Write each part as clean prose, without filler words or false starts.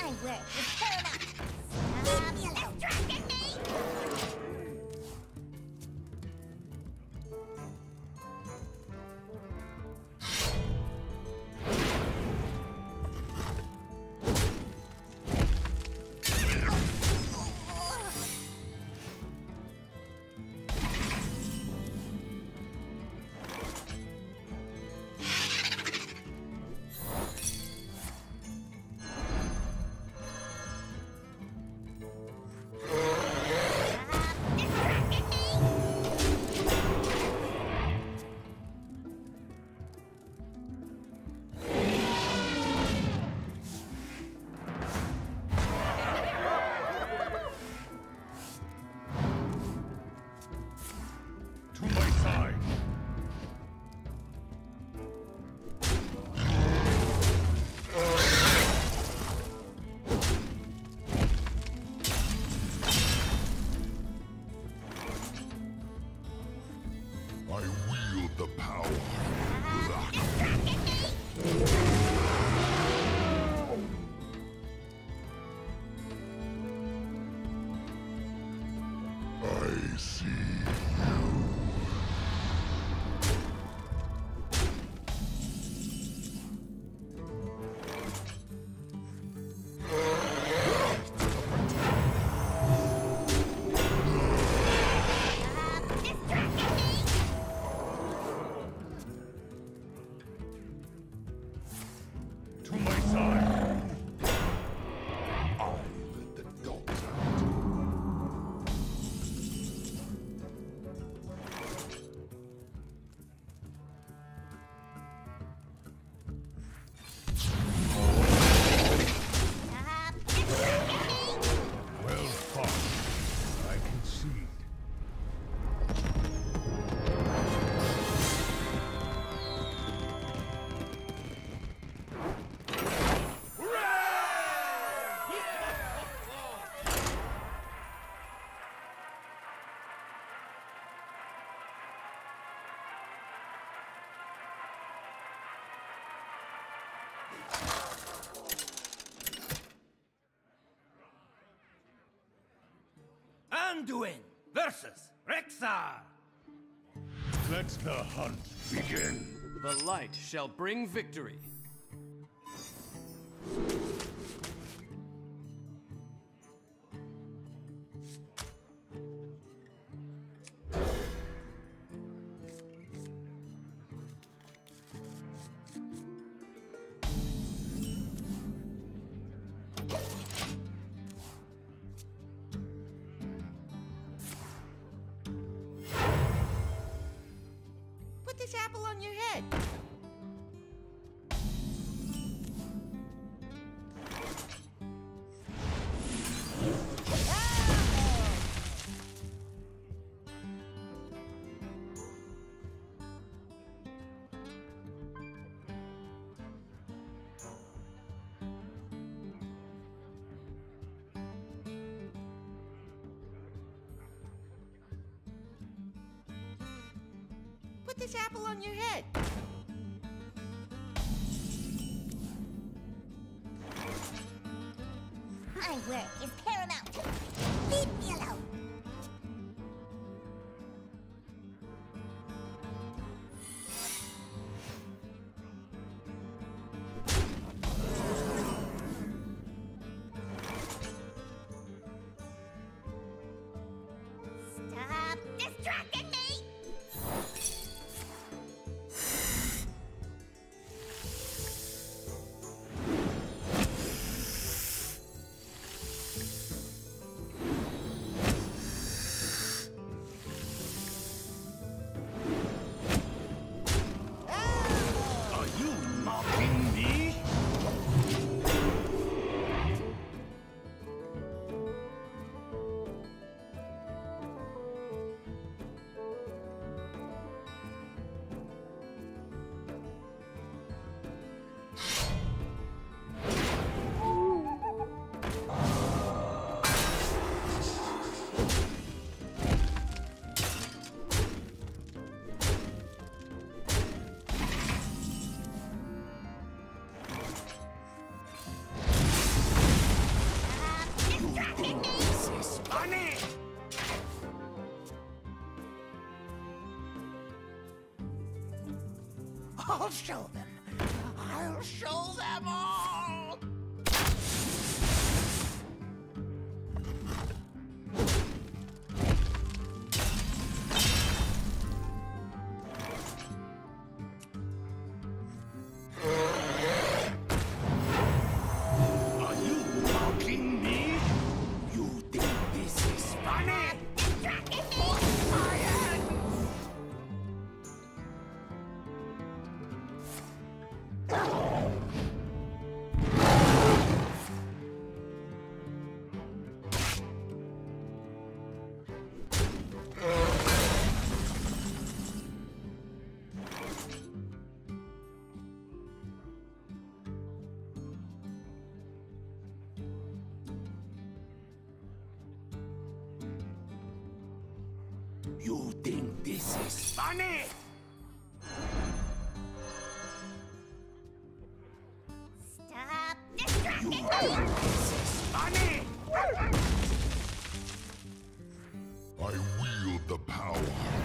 My work is paramount. Stop distracting me! Anduin versus Rexxar! Let the hunt begin. The light shall bring victory. Put this apple on your head. Put this apple on your head. My work is paramount. Leave me alone. Stop distracting me! I'll show them. I'll show them all! Are you mocking me? You think this is funny? You think this is funny? Stop distracting me! This is funny? I wield the power.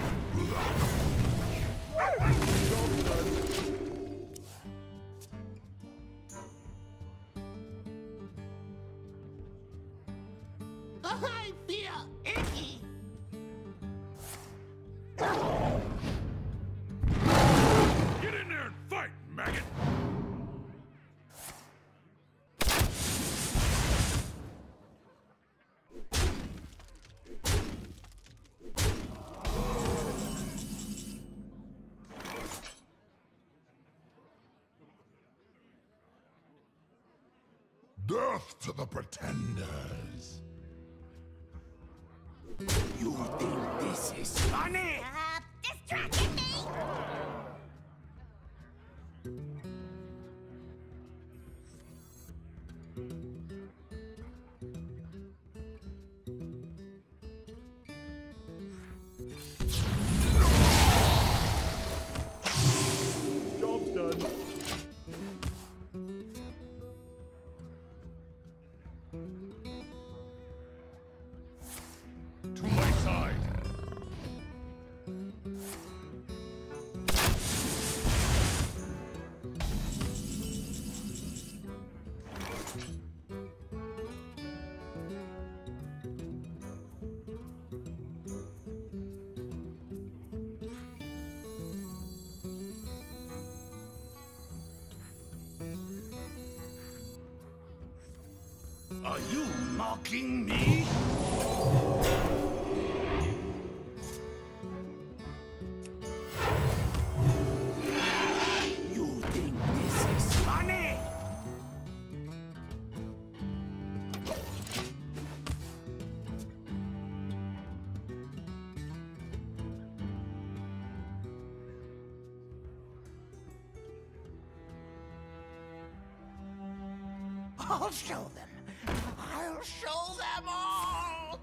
I feel icky. Get in there and fight, maggot! Death to the pretenders! You think this is funny? Stop distracting me! Job's done. To my side. Are you mocking me? You think this is funny? I'll show them. I'll show them all!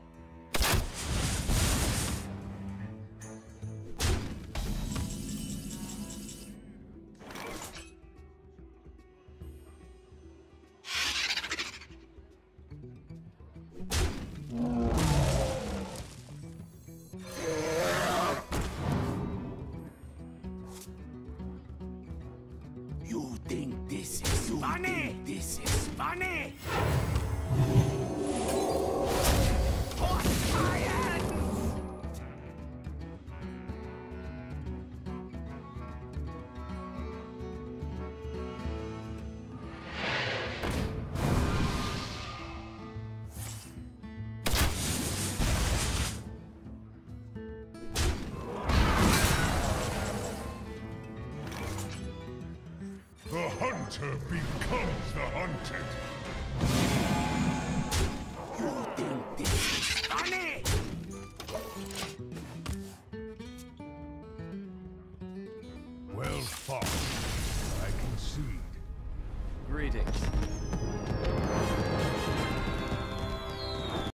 You think this is funny? This is funny? Hot fire! The hunter becomes the hunted. You think this is funny? Well fought. I concede. Greetings.